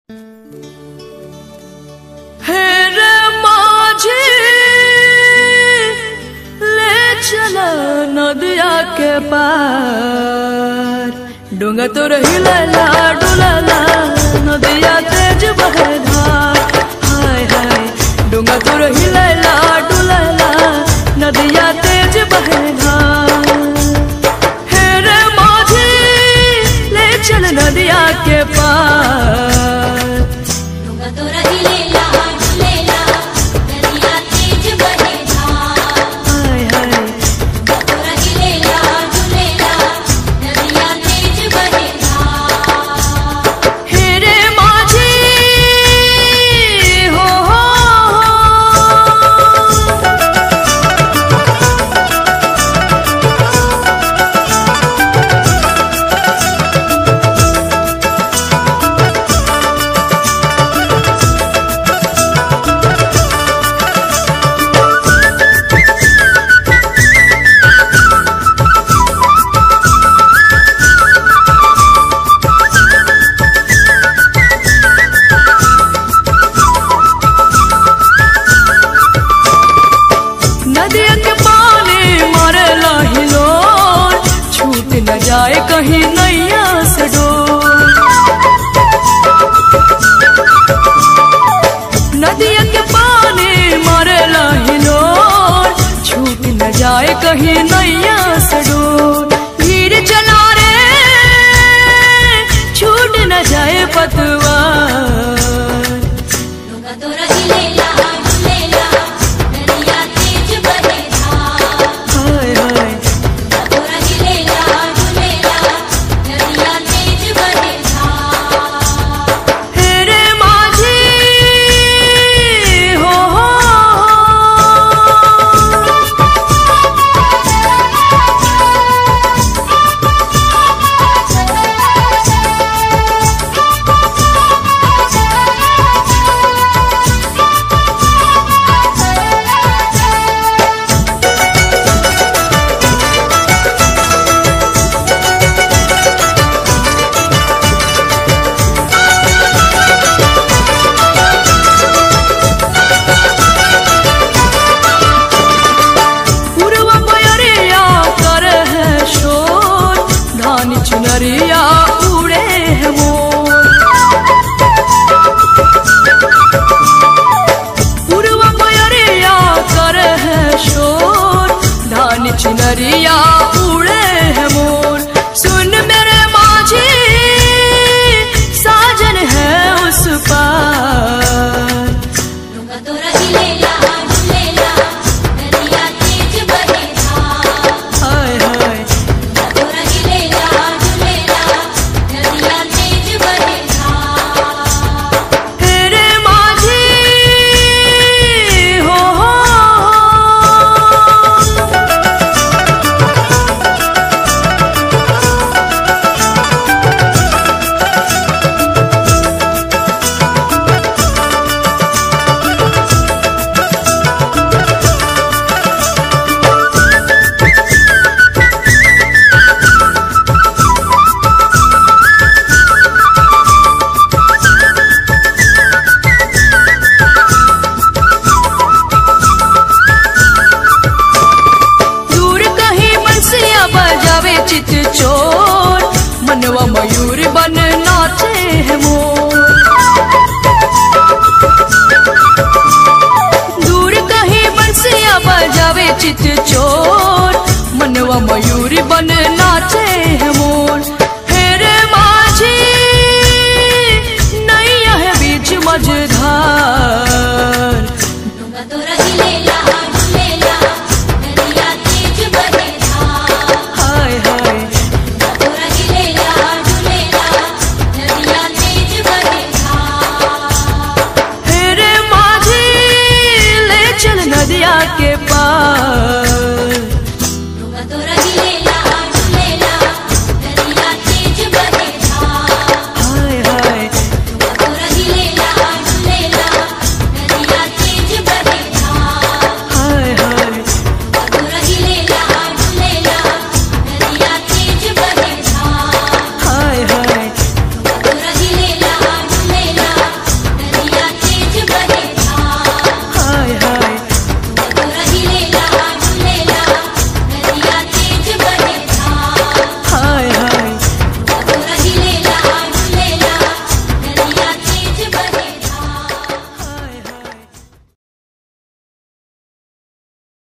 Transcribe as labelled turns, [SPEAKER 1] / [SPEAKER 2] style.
[SPEAKER 1] नदिया के पार डूंगा तो रहिला डुलाला नदिया तेज बहे धार। हाय हाय डूंगा तो रहिला डुलाला नदिया तेज बहे धार। हे रे माझी ले चल नदिया के पार
[SPEAKER 2] डूंगा तो रहिला डुलेला नदिया तेज बहे धार।
[SPEAKER 1] हाय हाय न जाए कहीं नैया से डोर। नदिया के पानी मारे हिलोर छूट न जाए कहीं नैया से डोर। धीरे चला रे छूट न जाए पतवा